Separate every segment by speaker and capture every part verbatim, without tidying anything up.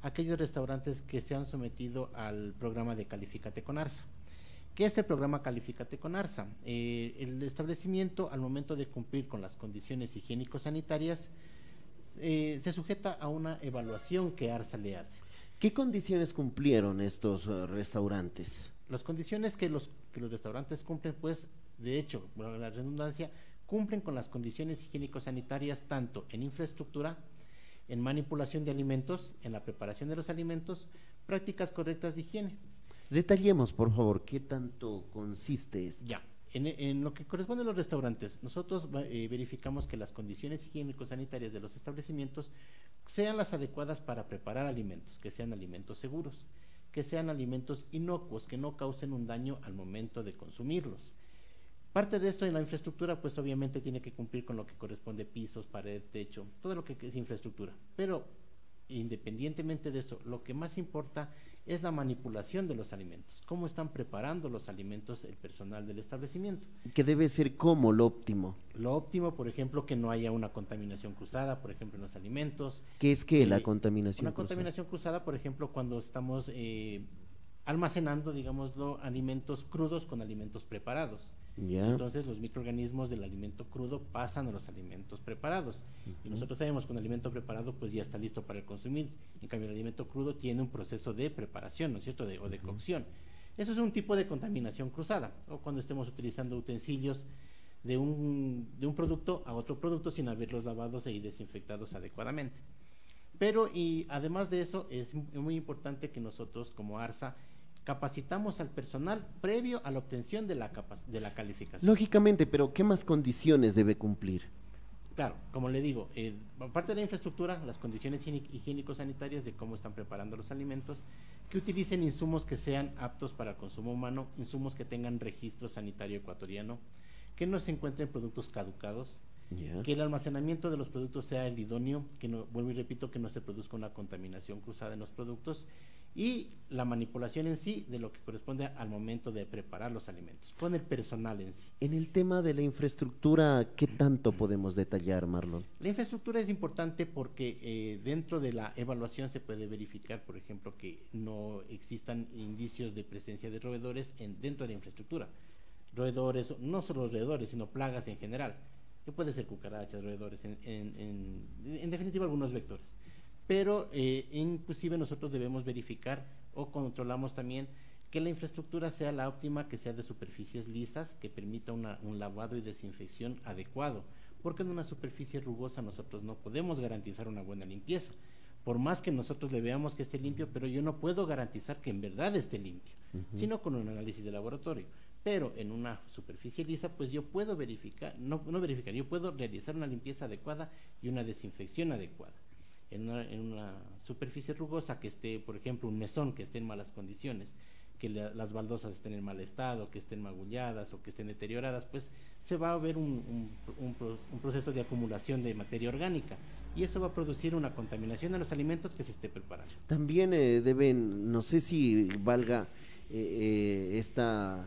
Speaker 1: aquellos restaurantes que se han sometido al programa de Califícate con ARSA. ¿Qué es el programa Califícate con ARSA? Eh, el establecimiento, al momento de cumplir con las condiciones higiénico-sanitarias, eh, se sujeta a una evaluación que ARSA le hace.
Speaker 2: ¿Qué condiciones cumplieron estos uh, restaurantes?
Speaker 1: Las condiciones que los, que los restaurantes cumplen, pues, de hecho, bueno, la redundancia, cumplen con las condiciones higiénico-sanitarias tanto en infraestructura, en manipulación de alimentos, en la preparación de los alimentos, prácticas correctas de higiene.
Speaker 2: Detallemos, por favor, ¿qué tanto consiste esto?
Speaker 1: Ya, en, en lo que corresponde a los restaurantes, nosotros eh, verificamos que las condiciones higiénico-sanitarias de los establecimientos sean las adecuadas para preparar alimentos, que sean alimentos seguros, que sean alimentos inocuos, que no causen un daño al momento de consumirlos. Parte de esto en la infraestructura, pues obviamente tiene que cumplir con lo que corresponde pisos, pared, techo, todo lo que es infraestructura. Pero independientemente de eso, lo que más importa es la manipulación de los alimentos, cómo están preparando los alimentos el personal del establecimiento.
Speaker 2: Que debe ser como lo óptimo.
Speaker 1: Lo óptimo, por ejemplo, que no haya una contaminación cruzada, por ejemplo, en los alimentos.
Speaker 2: ¿Qué es que
Speaker 1: eh,
Speaker 2: la contaminación
Speaker 1: Una
Speaker 2: cruzada?
Speaker 1: contaminación cruzada, por ejemplo, cuando estamos eh, almacenando, digámoslo, alimentos crudos con alimentos preparados.
Speaker 2: Ya.
Speaker 1: Entonces los microorganismos del alimento crudo pasan a los alimentos preparados. Uh-huh. Y nosotros sabemos que un alimento preparado pues ya está listo para el consumir. En cambio el alimento crudo tiene un proceso de preparación, ¿no es cierto? De, o de uh-huh. cocción. Eso es un tipo de contaminación cruzada. O cuando estemos utilizando utensilios de un, de un producto a otro producto sin haberlos lavados y desinfectados adecuadamente. Pero y además de eso es muy importante que nosotros como ARSA capacitamos al personal previo a la obtención de la, de la calificación.
Speaker 2: Lógicamente, pero ¿qué más condiciones debe cumplir?
Speaker 1: Claro, como le digo, eh, aparte de la infraestructura, las condiciones higiénico-sanitarias de cómo están preparando los alimentos, que utilicen insumos que sean aptos para el consumo humano, insumos que tengan registro sanitario ecuatoriano, que no se encuentren productos caducados, yeah. que el almacenamiento de los productos sea el idóneo, que no, vuelvo y repito, que no se produzca una contaminación cruzada en los productos, y la manipulación en sí de lo que corresponde al momento de preparar los alimentos, con el personal en sí.
Speaker 2: En el tema de la infraestructura, ¿qué tanto podemos detallar, Marlon?
Speaker 1: La infraestructura es importante porque eh, dentro de la evaluación se puede verificar, por ejemplo, que no existan indicios de presencia de roedores en, dentro de la infraestructura. Roedores, no solo roedores, sino plagas en general, que puede ser cucarachas, roedores, en, en, en, en definitiva algunos vectores. Pero eh, inclusive nosotros debemos verificar o controlamos también que la infraestructura sea la óptima, que sea de superficies lisas, que permita una, un lavado y desinfección adecuado, porque en una superficie rugosa nosotros no podemos garantizar una buena limpieza, por más que nosotros le veamos que esté limpio, pero yo no puedo garantizar que en verdad esté limpio, uh-huh. sino con un análisis de laboratorio. Pero en una superficie lisa, pues yo puedo verificar, no, no verificar, yo puedo realizar una limpieza adecuada y una desinfección adecuada. En una, en una superficie rugosa que esté, por ejemplo, un mesón que esté en malas condiciones, que la, las baldosas estén en mal estado, que estén magulladas o que estén deterioradas, pues se va a ver un, un, un, un proceso de acumulación de materia orgánica y eso va a producir una contaminación de los alimentos que se esté preparando.
Speaker 2: También eh, deben, no sé si valga eh, eh, esta,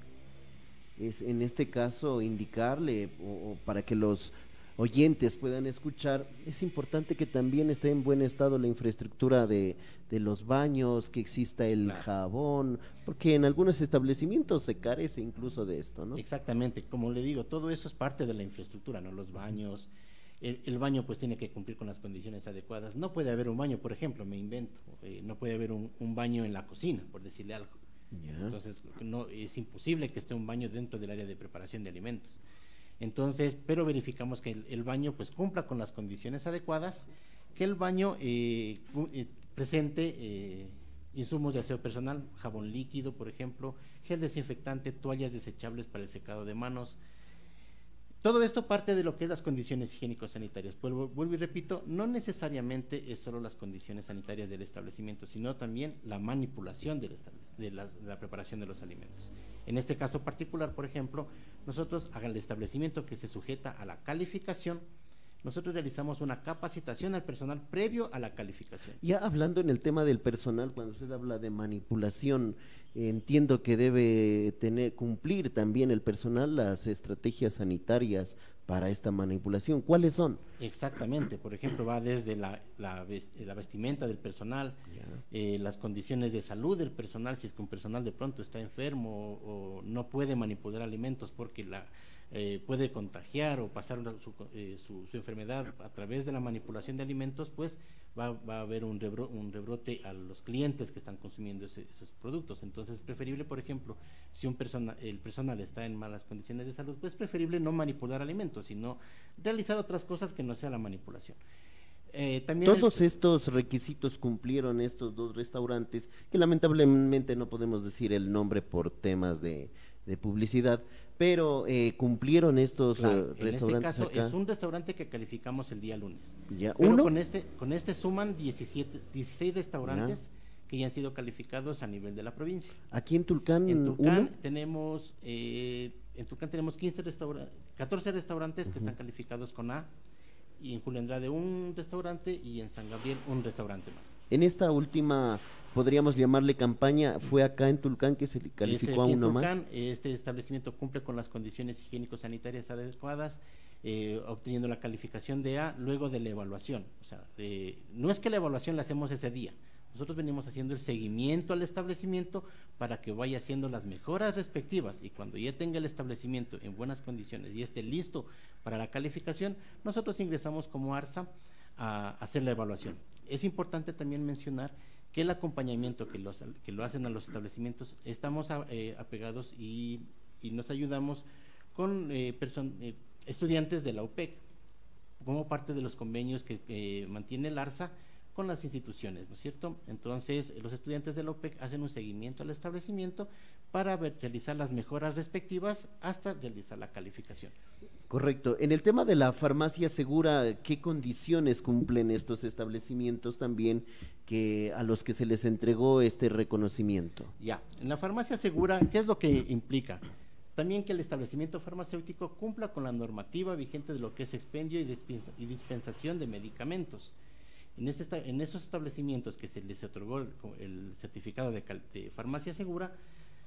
Speaker 2: es en este caso indicarle o, o para que los oyentes puedan escuchar, es importante que también esté en buen estado la infraestructura de, de los baños, que exista el claro. jabón, porque en algunos establecimientos se carece incluso de esto, ¿no?
Speaker 1: Exactamente, como le digo, todo eso es parte de la infraestructura, ¿no? Los baños, el, el baño pues tiene que cumplir con las condiciones adecuadas, no puede haber un baño, por ejemplo, me invento, eh, no puede haber un, un baño en la cocina, por decirle algo, yeah. entonces no, es imposible que esté un baño dentro del área de preparación de alimentos. Entonces, pero verificamos que el, el baño pues cumpla con las condiciones adecuadas, que el baño eh, eh, presente eh, insumos de aseo personal, jabón líquido, por ejemplo, gel desinfectante, toallas desechables para el secado de manos. Todo esto parte de lo que es las condiciones higiénico-sanitarias. Vuelvo, vuelvo y repito, no necesariamente es solo las condiciones sanitarias del establecimiento, sino también la manipulación del de, la, de la preparación de los alimentos. En este caso particular, por ejemplo, nosotros, al establecimiento que se sujeta a la calificación, nosotros realizamos una capacitación al personal previo a la calificación.
Speaker 2: Ya hablando en el tema del personal, cuando usted habla de manipulación, eh, entiendo que debe tener, cumplir también el personal las estrategias sanitarias para esta manipulación. ¿Cuáles son?
Speaker 1: Exactamente, por ejemplo, va desde la, la, la vestimenta del personal, eh, las condiciones de salud del personal, si es que un personal de pronto está enfermo o, o no puede manipular alimentos porque la eh, puede contagiar o pasar una, su, eh, su, su enfermedad a través de la manipulación de alimentos, pues va, va a haber un, rebro, un rebrote a los clientes que están consumiendo ese, esos productos. Entonces es preferible, por ejemplo, si un persona, el personal está en malas condiciones de salud, pues es preferible no manipular alimentos, sino realizar otras cosas que no sea la manipulación. Eh, también
Speaker 2: Todos el, estos requisitos cumplieron estos dos restaurantes, que lamentablemente no podemos decir el nombre por temas de, de publicidad, pero eh, cumplieron estos
Speaker 1: claro,
Speaker 2: uh, restaurantes.
Speaker 1: En este caso
Speaker 2: acá.
Speaker 1: Es un restaurante que calificamos el día lunes.
Speaker 2: Ya,
Speaker 1: pero
Speaker 2: ¿uno?
Speaker 1: Con este, con este suman diecisiete, dieciséis restaurantes ya. que ya han sido calificados a nivel de la provincia.
Speaker 2: Aquí en Tulcán,
Speaker 1: en Tulcán
Speaker 2: ¿uno?
Speaker 1: tenemos, eh, en Tulcán tenemos quince restaura catorce restaurantes uh-huh. que están calificados con A, y en Julio Andrade un restaurante y en San Gabriel un restaurante más.
Speaker 2: En esta última, podríamos llamarle campaña, ¿fue acá en Tulcán que se calificó a uno
Speaker 1: Tulcán,
Speaker 2: más?
Speaker 1: Este establecimiento cumple con las condiciones higiénico-sanitarias adecuadas, eh, obteniendo la calificación de A luego de la evaluación. O sea, eh, no es que la evaluación la hacemos ese día, nosotros venimos haciendo el seguimiento al establecimiento para que vaya haciendo las mejoras respectivas, y cuando ya tenga el establecimiento en buenas condiciones y esté listo para la calificación, nosotros ingresamos como ARSA a hacer la evaluación. Es importante también mencionar que el acompañamiento que, los, que lo hacen a los establecimientos, estamos a, eh, apegados y, y nos ayudamos con eh, eh, estudiantes de la U P E C, como parte de los convenios que eh, mantiene el ARSA con las instituciones, ¿no es cierto? Entonces, los estudiantes de la U P E C hacen un seguimiento al establecimiento para ver, realizar las mejoras respectivas hasta realizar la calificación.
Speaker 2: Correcto. En el tema de la farmacia segura, ¿qué condiciones cumplen estos establecimientos también que a los que se les entregó este reconocimiento?
Speaker 1: Ya, en la farmacia segura, ¿qué es lo que implica? También que el establecimiento farmacéutico cumpla con la normativa vigente de lo que es expendio y, dispensa, y dispensación de medicamentos. En, ese, en esos establecimientos que se les otorgó el, el certificado de, de farmacia segura,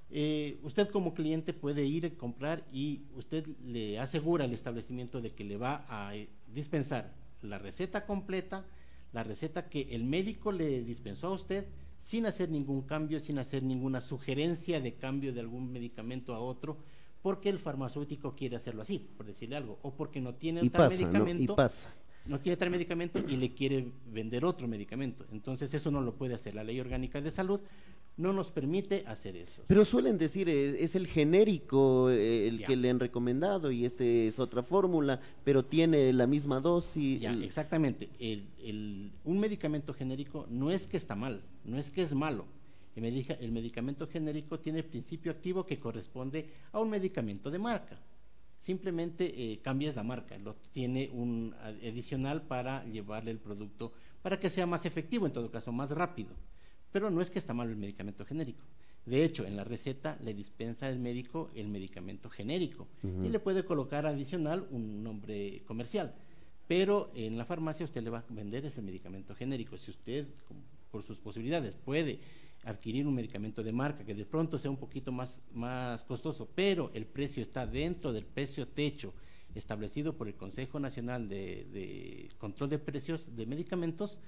Speaker 1: eh, usted como cliente puede ir a comprar y usted le asegura al establecimiento de que le va a dispensar la receta completa, la receta que el médico le dispensó a usted, sin hacer ningún cambio, sin hacer ninguna sugerencia de cambio de algún medicamento a otro, porque el farmacéutico quiere hacerlo así, por decirle algo, o porque no tiene
Speaker 2: y
Speaker 1: tal
Speaker 2: pasa,
Speaker 1: medicamento.
Speaker 2: ¿no? Y pasa.
Speaker 1: no tiene tal medicamento y le quiere vender otro medicamento. Entonces eso no lo puede hacer. La Ley Orgánica de Salud no nos permite hacer eso.
Speaker 2: Pero suelen decir, es, es el genérico eh, el
Speaker 1: ya.
Speaker 2: que le han recomendado y este es otra fórmula, pero tiene la misma dosis.
Speaker 1: Ya, exactamente. El, el, un medicamento genérico no es que está mal, no es que es malo. El, medica, el medicamento genérico tiene el principio activo que corresponde a un medicamento de marca. Simplemente eh, cambias la marca, lo, tiene un adicional para llevarle el producto para que sea más efectivo, en todo caso, más rápido. Pero no es que está mal el medicamento genérico. De hecho, en la receta le dispensa el médico el medicamento genérico uh-huh. y le puede colocar adicional un nombre comercial. Pero en la farmacia usted le va a vender ese medicamento genérico. Si usted, por sus posibilidades, puede adquirir un medicamento de marca que de pronto sea un poquito más, más costoso, pero el precio está dentro del precio techo establecido por el Consejo Nacional de, de Control de Precios de Medicamentos,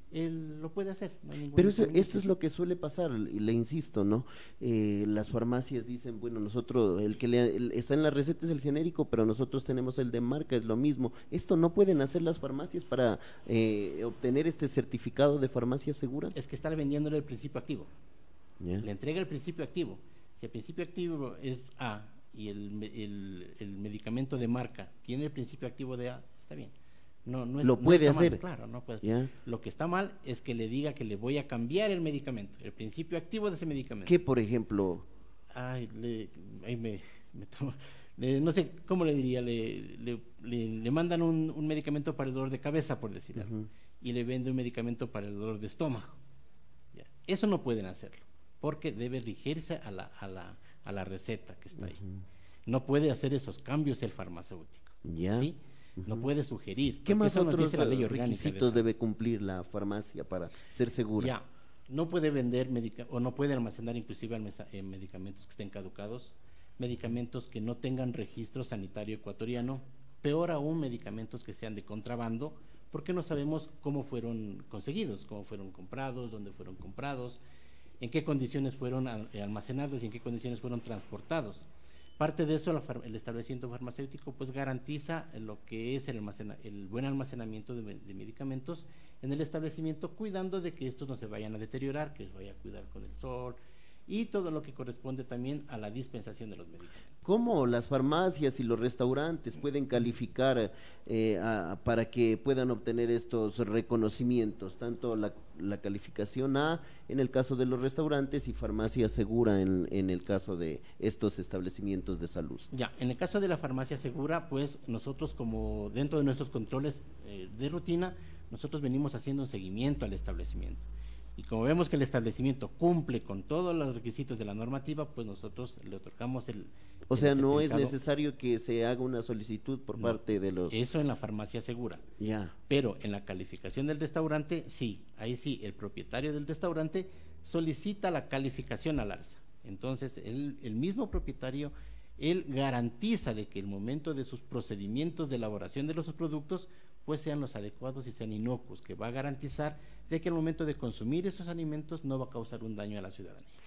Speaker 1: él lo puede hacer. No hay ningún
Speaker 2: Pero eso, esto es lo que suele pasar, y le insisto, ¿no? Eh, las farmacias dicen, bueno, nosotros, el que le, el, está en la receta es el genérico, pero nosotros tenemos el de marca, es lo mismo. ¿Esto no pueden hacer las farmacias para eh, obtener este certificado de farmacia segura?
Speaker 1: Es que está vendiéndole el principio activo.
Speaker 2: Yeah.
Speaker 1: Le entrega el principio activo. Si el principio activo es A y el, el, el medicamento de marca tiene el principio activo de A, está bien. No, no es,
Speaker 2: lo puede
Speaker 1: no
Speaker 2: hacer.
Speaker 1: Mal, claro, no puede.
Speaker 2: Yeah.
Speaker 1: Lo que está mal es que le diga que le voy a cambiar el medicamento, el principio activo de ese medicamento.
Speaker 2: ¿Qué, por ejemplo?
Speaker 1: Ay, le, ahí me, me tomo, le, no sé cómo le diría, le, le, le, le mandan un, un medicamento para el dolor de cabeza, por decir algo, uh-huh. y le vende un medicamento para el dolor de estómago. Ya. Eso no pueden hacerlo, porque debe dirigirse a la, a la, a la receta que está ahí. Uh-huh. No puede hacer esos cambios el farmacéutico.
Speaker 2: ¿Ya?
Speaker 1: ¿Sí? No puede sugerir.
Speaker 2: ¿Qué más
Speaker 1: eso
Speaker 2: otros
Speaker 1: dice la ley orgánica
Speaker 2: requisitos de debe cumplir la farmacia para ser segura?
Speaker 1: Ya, no puede vender medica o no puede almacenar inclusive eh, medicamentos que estén caducados, medicamentos que no tengan registro sanitario ecuatoriano, peor aún medicamentos que sean de contrabando, porque no sabemos cómo fueron conseguidos, cómo fueron comprados, dónde fueron comprados, en qué condiciones fueron almacenados y en qué condiciones fueron transportados. Parte de eso, la, el establecimiento farmacéutico pues garantiza lo que es el, almacena, el buen almacenamiento de, de medicamentos en el establecimiento, cuidando de que estos no se vayan a deteriorar, que se vaya a cuidar con el sol y todo lo que corresponde también a la dispensación de los medicamentos.
Speaker 2: ¿Cómo las farmacias y los restaurantes pueden calificar eh, a, para que puedan obtener estos reconocimientos? Tanto la, la calificación A en el caso de los restaurantes y farmacia segura en, en el caso de estos establecimientos de salud.
Speaker 1: Ya, en el caso de la farmacia segura, pues nosotros como dentro de nuestros controles eh, de rutina, nosotros venimos haciendo un seguimiento al establecimiento. Y como vemos que el establecimiento cumple con todos los requisitos de la normativa, pues nosotros le otorgamos el…
Speaker 2: O sea,
Speaker 1: el
Speaker 2: no es necesario que se haga una solicitud por
Speaker 1: no,
Speaker 2: parte de los…
Speaker 1: Eso en la farmacia segura.
Speaker 2: Ya.
Speaker 1: Pero en la calificación del restaurante, sí, ahí sí, el propietario del restaurante solicita la calificación al alza. Entonces, el, el mismo propietario, él garantiza de que el momento de sus procedimientos de elaboración de los productos pues sean los adecuados y sean inocuos, que va a garantizar de que al momento de consumir esos alimentos no va a causar un daño a la ciudadanía.